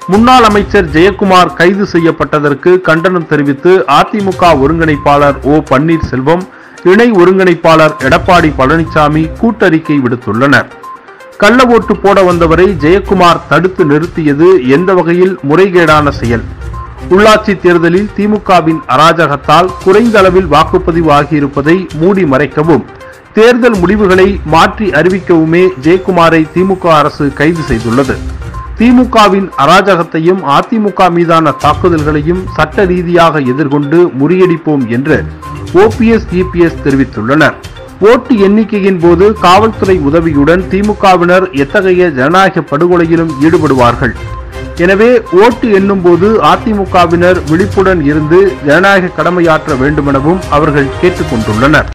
முன்னாள் அமைச்சர் ஜெயக்குமார் கைது செய்யப்பட்டதற்கு கண்டனம் தெரிவித்து அதிமுக ஒருங்கிணைப்பாளர் ஓ பன்னீர்செல்வம், இணை ஒருங்கிணைப்பாளர் எடப்பாடி பழனிசாமி கூட்டறிக்கை விடுத்துள்ளனர். கள்ள ஓட்டு போட வந்தவரை ஜெயக்குமார் தடுத்து நிறுத்தியது எந்த வகையில் முறைகேடான செயல்? உள்ளாட்சி தேர்தலில் திமுகவின் அராஜகத்தால் குறைந்த அளவில் வாக்குப்பதிவு ஆகியிருப்பதை மூடி மறைக்கவும், தேர்தல் முடிவுகளை மாற்றி அறிவிக்கவுமே ஜெயக்குமாரை திமுக அரசு கைது செய்துள்ளது. திமுகவின் அராஜகத்தையும் அதிமுக மீதான தாக்குதல்களையும் சட்ட ரீதியாக எதிர்கொண்டு முறியடிப்போம் என்று ஓபிஎஸ், இபிஎஸ் தெரிவித்துள்ளனர். ஓட்டு எண்ணிக்கையின் போது காவல்துறை உதவியுடன் திமுகவினர் எத்தகைய ஜனநாயக படுகொலையிலும் ஈடுபடுவார்கள். எனவே ஓட்டு எண்ணும் போது அதிமுகவினர் விழிப்புடன் இருந்து ஜனநாயக கடமையாற்ற வேண்டுமெனவும் அவர்கள் கேட்டுக் கொண்டுள்ளனர்.